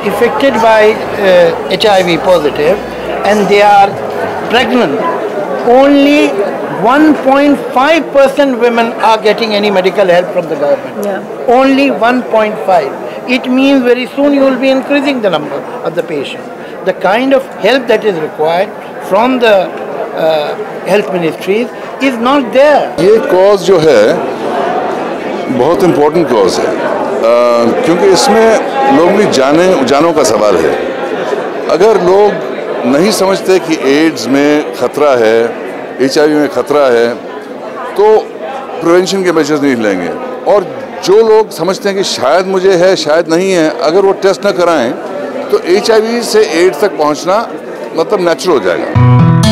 affected by HIV positive and they are pregnant, only 1.5% women are getting any medical help from the government. Yeah. Only 1.5. It means very soon you will be increasing the number of the patients. The kind of help that is required from the health ministries is not there. ये cause जो है बहुत important cause है, क्योंकि इसमें लोगों की जानों का सवाल है। अगर लोग नहीं समझते कि एड्स में खतरा है, HIV में खतरा है, तो प्रिवेंशन के मेजर्स नहीं लेंगे। और जो लोग समझते हैं कि शायद मुझे है, शायद नहीं है, अगर वो टेस्ट न कराएं तो HIV से एड्स तक पहुंचना मतलब नेचुरल हो जाएगा।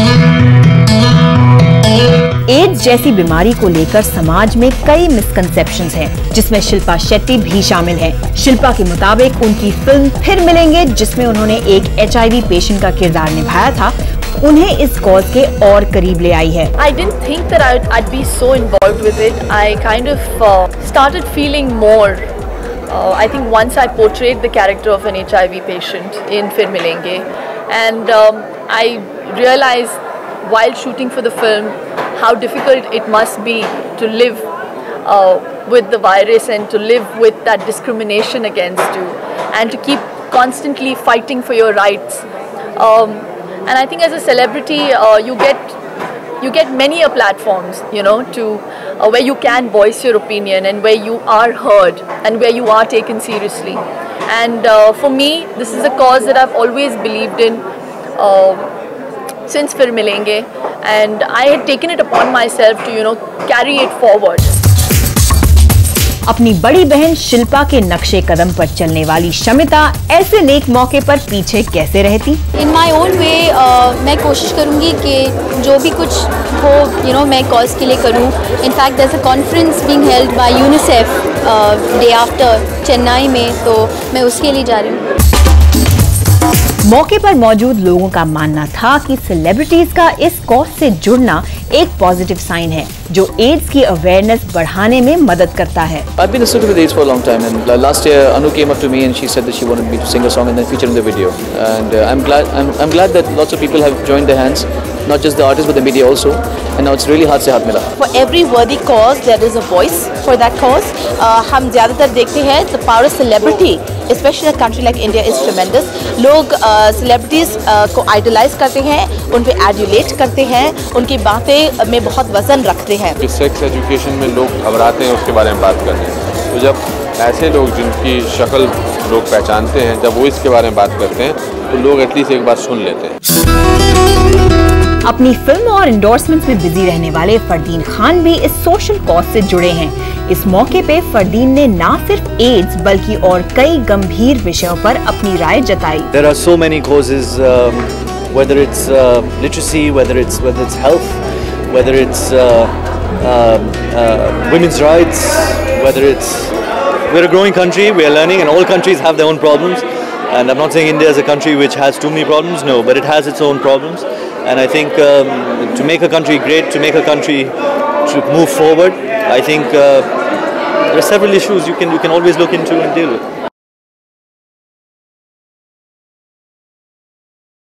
एड्स जैसी बीमारी को लेकर समाज में कई मिसकंसेप्शंस हैं, जिसमें शिल्पा शेट्टी भी शामिल हैं। शिल्पा के मुताबिक उनकी फिल्म फिर मिलेंगे, जिसमें उन्होंने एक HIV पेशेंट का किरदार निभाया था, उन्हें इस कॉज के और करीब ले आई है। I didn't think that I'd be so involved with it. I kind of started feeling more. I think once I portrayed the character of an HIV patient in Fir Milenge, and I realized while shooting for the film how difficult it must be to live with the virus and to live with that discrimination against you and to keep constantly fighting for your rights. And I think as a celebrity you get many platforms, you know, to where you can voice your opinion and where you are heard and where you are taken seriously. And for me, this is a cause that I've always believed in since Fir Milenge, and I had taken it upon myself to, you know, carry it forward. अपनी बड़ी बहन शिल्पा के नक्शे कदम पर चलने वाली शमिता ऐसे नेक मौके पर पीछे कैसे रहती? इन माई ओन वे मैं कोशिश करूँगी कि जो भी कुछ हो, you know, मैं कॉज के लिए करूँ। In fact there is a conference being held by UNICEF day after Chennai में, तो मैं उसके लिए जा रही हूँ। मौके पर मौजूद लोगों का मानना था कि सेलिब्रिटीज का इस कॉज से जुड़ना एक पॉजिटिव साइन है, जो एड्स की अवेयरनेस बढ़ाने में मदद करता है। I've been associated with AIDS for a long time, and last year Anu came up to me and she said that she wanted me to sing a song and then feature in the video. And I'm glad that lots of people have joined their hands, not just the artists but the media also. And now it's really hard से हाथ मिला। For every worthy cause there is a voice for that cause. हम ज़्यादातर देखते हैं the power of celebrity, especially in a country like India, is tremendous. लोग celebrities को idolize करते हैं, उन पे adulate करते हैं, उनकी बातें में बहुत वजन रखते हैं। सेक्स एजुकेशन में लोग घबराते हैं उसके बारे में बात करते हैं, तो जब ऐसे लोग जिनकी शक्ल लोग पहचानते हैं, जब वो इसके बारे में बात करते हैं तो लोग एटलीस्ट एक बार सुन लेते हैं। अपनी फिल्म और एंडोर्समेंट्स में बिजी रहने वाले फरदीन खान भी इस सोशल कॉज से जुड़े हैं। इस मौके पे फरदीन ने ना सिर्फ एड्स बल्कि और कई गंभीर विषयों पर अपनी राय जताई। There are so many causes, whether it's literacy, whether it's health, whether it's women's rights, whether it's we're a growing country, we are learning, and all countries have their own problems. And I'm not saying India is a country which has too many problems, no, but it has its own problems. And I think to make a country great, to make a country to move forward, I think there are several issues you can always look into and deal with.